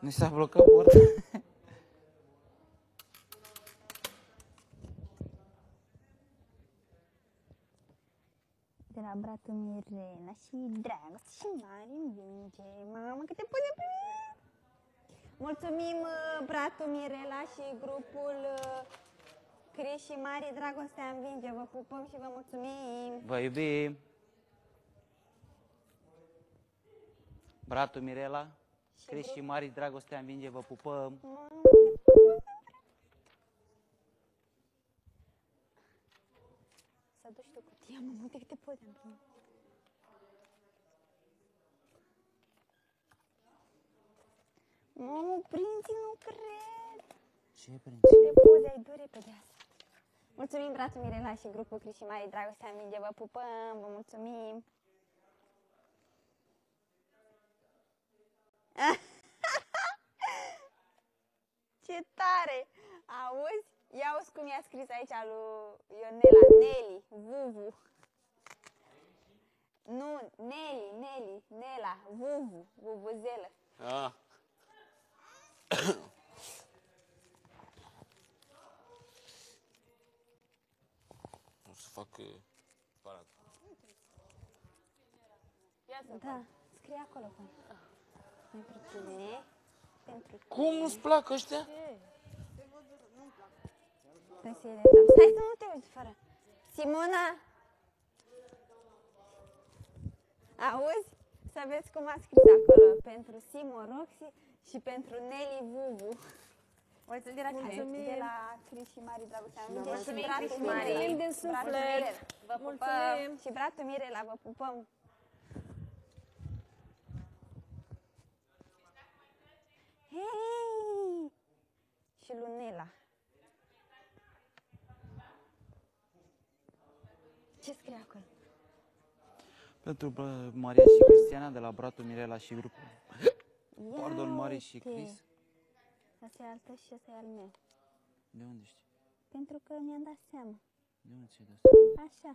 Nu s-a blocat porta. De la bratul Mirela și Dragoste și Mari învinge. Mamă, câte poze primim! Mulțumim bratul Mirela și grupul Cris și Mari, Dragostea învinge. Vă pupăm și vă mulțumim! Vă iubim! Bratul Mirela, Cris și Mari, Dragostea învinge, vă pupăm! Să duci tu cutia, mă, uite câte poze am primit. Mamă, prinții, nu cred! Ce prinții? Ce poze ai, du repede asta. Mulțumim, bratul Mirela și grupul Cris și Mari, Dragostea învinge, vă pupăm, vă mulțumim! Ce tare! Auzi? Ia auzi cum i-a scris aici lui Ionela, Nelly, Vuvu. Nu, Nelly, Nela, Vuvu, Vuvuzelă. Ah. O să fac parat. Da, scrie acolo. Pentru tine, pentru tine. Cum nu-ți plac ăștia? Stai să nu te uiți fără. Simona! Auzi? Să vezi cum a scris acolo. Pentru Simo Roxy și pentru Nelly Vuvu. Mulțumim de la cine? De la Cris și Mari, Dragostea învinge. Și bratul Mirela. Mulțumim din suflet. Vă pupăm. Și bratul Mirela, vă pupăm. Hei! Și Lunela. Ce scrie acolo? Pentru Maria și Cristiana, de la bratul Mirela și grupul. Pardon, Mari și Cris. Asta e al tău și ăsta e al meu. De unde știi? Pentru că mi-am dat seama. De unde ți-ai dat seama? Așa.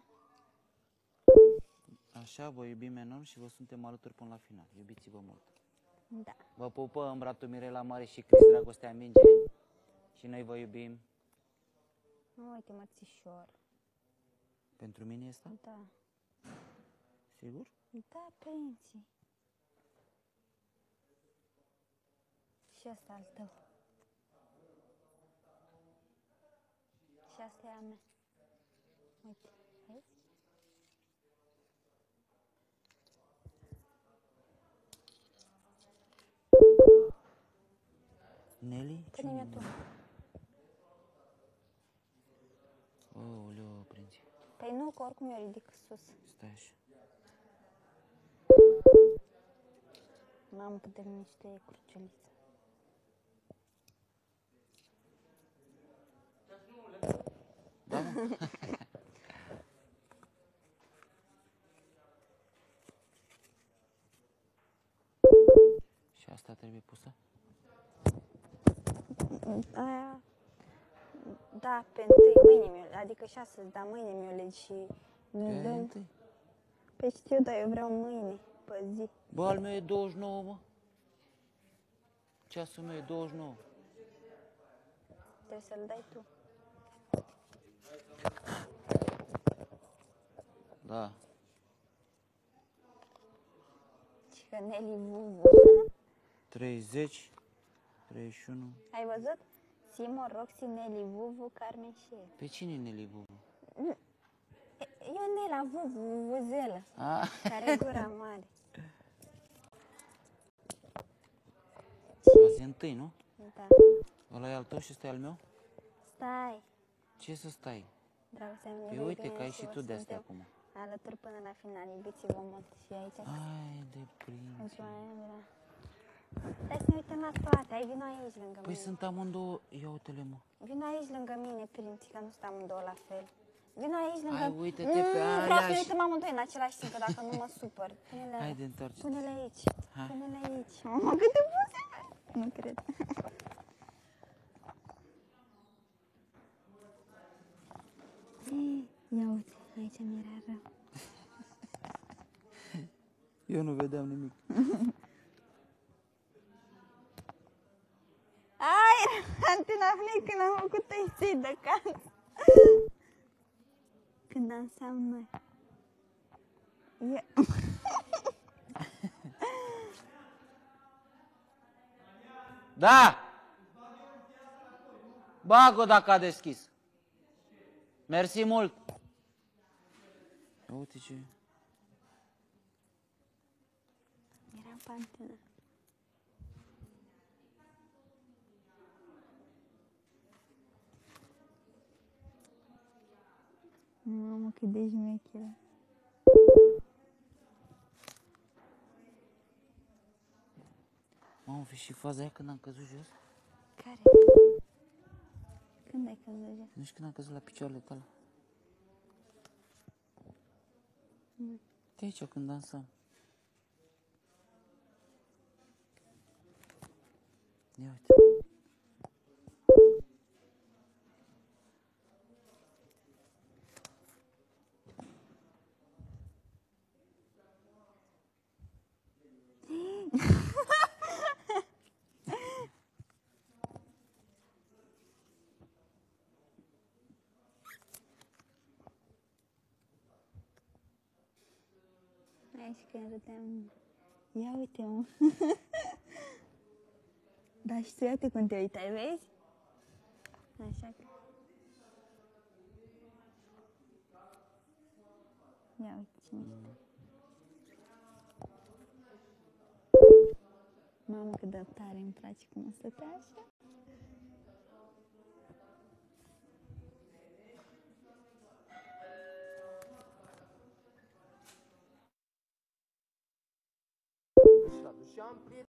Așa, vă iubim enorm și vă suntem alături până la final. Iubiți-vă mult. Da. Vă pupăm, bratul Mirela, Mari și Cris, Dragostea învinge. Și noi vă iubim. Uite, mărțișor. Pentru mine este? Da. Sigur? Da, prinții. Și asta al tău. Și asta e a mea. Uite, vezi? Nelly? Pune-mi tu. Aoleu, prinții. Păi nu, că oricum eu ridic sus. Stai așa. Mamă, cât de mișto e cruciulița. Da, mă. Și asta trebuie pusă? Aia... Da, pe întâi, mâine mi-o, adică 6, dar mâine mi-o legi și... Pe dăm. întâi. Păi știu, dar eu vreau mâine, pe zi. Bă, al meu e 29, mă. Ceasul meu e 29. Trebuie să-l dai tu. Da. Și că Nelly Vuvu. 30, 31. Ai văzut? Simo, Roxy, Nelly Vuvu, Carmen și eu. Pe cine e Nelly Vuvu? Ionela Vuvu, Vuvuzelă, Ah. care e gura mare. Azi e întâi, nu? Da. Ăla e al tău și ăsta e al meu? Stai, Ce să stai? Dragostea mea. Păi uite că ai și tu de-astea acum. Alături până la final, iubiți-vă mult și aici. Ai de prinț. Mulțumesc. Stai să ne uităm la toate, hai vino aici lângă Păi mine. sunt amândouă, ia uite-le, mă. Vino aici lângă mine, prinții, că nu sunt amândouă la fel. Vino aici lângă... Hai, uite-te pe alea Vreau să ne și- uităm amândoi în același timp, că dacă nu mă supăr. Pune-le, Haide, întoarce-te. pune-le aici, Hai. pune-le aici. Mamă, câte buze! Nu cred. Ia uite, aici mi-era rău. Eu nu vedeam nimic. afli când am făcut tăiței de can. Când dansam noi. Da! Bag-o dacă a deschis. Mersi mult. Ia uite ce... Era pantenă. Mamă, cât de șmecheră. Mamă, fi și faza aia când am căzut jos? Care? Când ai căzut jos? Nu știu când am căzut la picioarele tale. De aici când dansam. Ia uite. Aici când râdeam. Ia uite-mă. Dar și tu iată când te uitai, vezi? Așa că... Ia uite ce mișto. Mamă, cât de tare îmi place cum stătea așa. Și am